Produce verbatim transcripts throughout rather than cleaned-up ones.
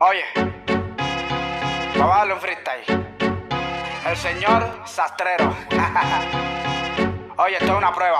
Oye, vamos a darle un freestyle. El señor Sastrero. Oye, esto es una prueba.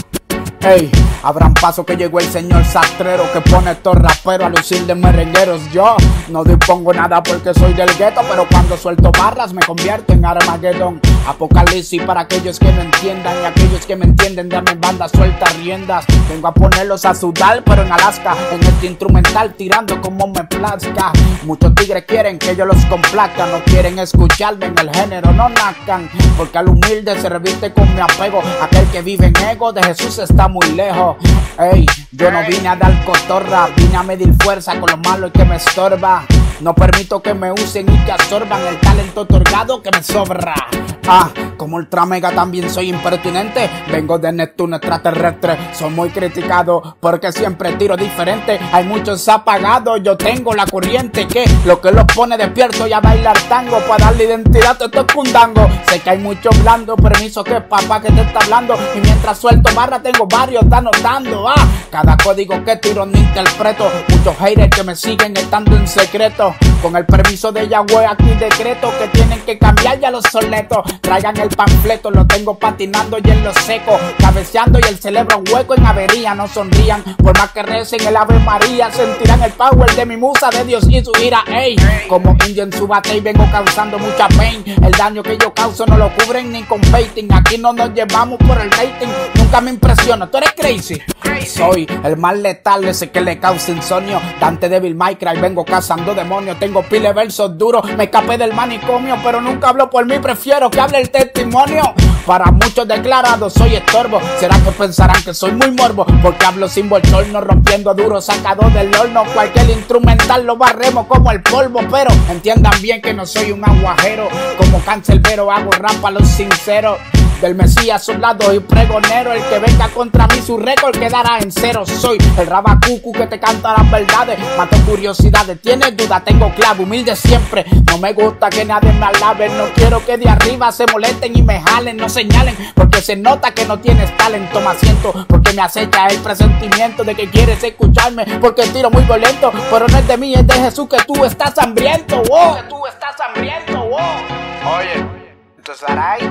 Ey, abran paso que llegó el señor Sastrero, que pone estos raperos a lucir de merengueros. Yo no dispongo nada porque soy del gueto, pero cuando suelto barras me convierto en Armagedón. Apocalipsis para aquellos que no entiendan, y aquellos que me entienden, dame banda, suelta riendas. Vengo a ponerlos a sudar, pero en Alaska, en este instrumental tirando como me plazca. Muchos tigres quieren que yo los complazca, no quieren escucharme en el género, no nazcan, porque al humilde se reviste con mi apego. Aquel que vive en ego de Jesús está muy lejos. Ey, yo no vine a dar cotorra, vine a medir fuerza con lo malo y que me estorba. No permito que me usen y que absorban el talento otorgado que me sobra. Ah, como Ultra Mega también soy impertinente. Vengo de Neptuno extraterrestre. Soy muy criticado porque siempre tiro diferente. Hay muchos apagados, yo tengo la corriente que lo que los pone despierto y a bailar tango. Para darle identidad a estos cundango. Sé que hay muchos blandos, permiso que papá que te está hablando. Y mientras suelto barra tengo varios, está notando. Ah, cada código que tiro no interpreto. Muchos haters que me siguen estando en secreto. Con el permiso de Yahweh aquí decreto que tienen que cambiar ya los soletos. Traigan el panfleto, lo tengo patinando y en lo seco, cabeceando y el cerebro hueco en avería. No sonrían, por más que recen el Ave María, sentirán el power de mi musa, de Dios y su ira. Ey, como indio en su bate y vengo causando mucha pain. El daño que yo causo no lo cubren ni con baiting. Aquí no nos llevamos por el rating. Nunca me impresiona, tú eres crazy. Soy el más letal, ese que le causa insomnio. Dante Devil May Cry, vengo cazando demonios. Tengo pile versos duros, me escapé del manicomio, pero nunca hablo por mí, prefiero que hable el testimonio. Para muchos declarados soy estorbo. ¿Será que pensarán que soy muy morbo? Porque hablo sin bochorno, rompiendo duro, sacado del horno. Cualquier instrumental lo barremos como el polvo, pero entiendan bien que no soy un aguajero. Como cancerbero hago rap a los sinceros. Del Mesías, soldado y pregonero. El que venga contra mí su récord quedará en cero. Soy el rabacucu que te canta las verdades. Mato curiosidades, tienes duda, tengo clave. Humilde siempre, no me gusta que nadie me alabe. No quiero que de arriba se molesten y me jalen. No señalen, porque se nota que no tienes talento. Toma asiento, porque me acecha el presentimiento de que quieres escucharme, porque tiro muy violento. Pero no es de mí, es de Jesús que tú estás hambriento. Wow, que tú estás hambriento, wow. Oye, entonces Aray,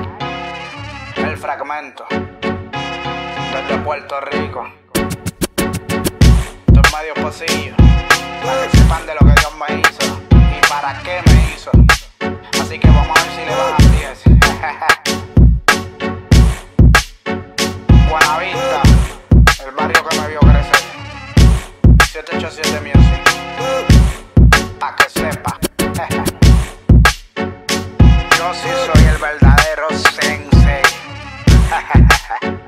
el fragmento desde Puerto Rico. Esto es medio pocillo, para que sepan de lo que Dios me hizo y para qué me hizo. Así que vamos a ver si le van a diez. Buenavista, el barrio que me vio crecer. siete ocho siete Music, pa' que sepa. Yo sí soy el verdadero sensei.